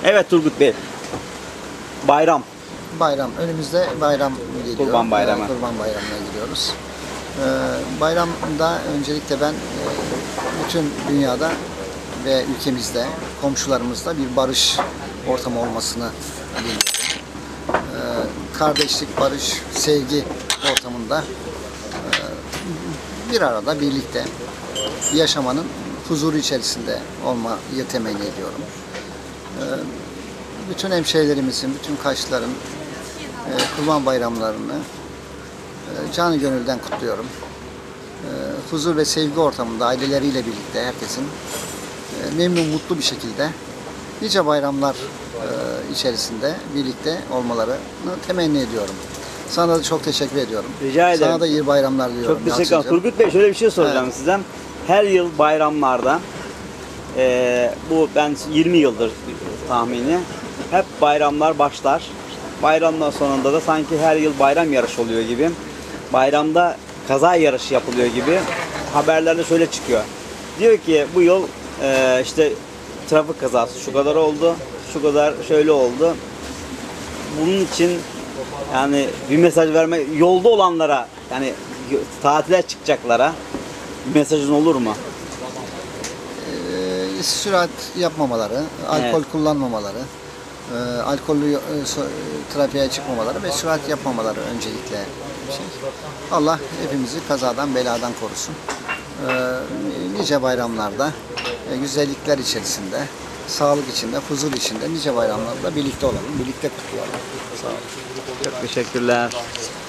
Evet Turgut Bey. Bayram. Bayram. Önümüzde bayram geliyor. Kurban Bayramı. Kurban Bayramı'na gidiyoruz. Bayramda öncelikle ben bütün dünyada ve ülkemizde, komşularımızda bir barış ortamı olmasını diliyorum. Kardeşlik, barış, sevgi ortamında bir arada birlikte yaşamanın huzuru içerisinde olmayı temenni ediyorum. Bütün hemşehrilerimizin, bütün Kaşlıların Kurban Bayramlarını canı gönülden kutluyorum. Huzur ve sevgi ortamında aileleriyle birlikte herkesin memnun, mutlu bir şekilde nice bayramlar içerisinde birlikte olmalarını temenni ediyorum. Sana da çok teşekkür ediyorum. Rica ederim. Sana da iyi bayramlar diliyorum. Çok teşekkür ederim. Turgut Bey, şöyle bir şey soracağım size. Her yıl bayramlarda, bu ben 20 yıldır tahmini, hep bayramlar başlar. Bayramdan sonunda da sanki her yıl bayram yarışı oluyor gibi, bayramda kaza yarışı yapılıyor gibi haberlerde şöyle çıkıyor. Diyor ki bu yıl işte trafik kazası şu kadar oldu, şu kadar şöyle oldu. Bunun için yani bir mesaj verme, yolda olanlara, yani tatile çıkacaklara bir mesajın olur mu? Sürat yapmamaları, alkol kullanmamaları, alkollü trafiğe çıkmamaları ve sürat yapmamaları öncelikle şey. Allah hepimizi kazadan, beladan korusun. Nice bayramlarda, güzellikler içerisinde, sağlık içinde, huzur içinde nice bayramlarda birlikte olalım, birlikte kutlayalım. Sağ olun. Çok teşekkürler.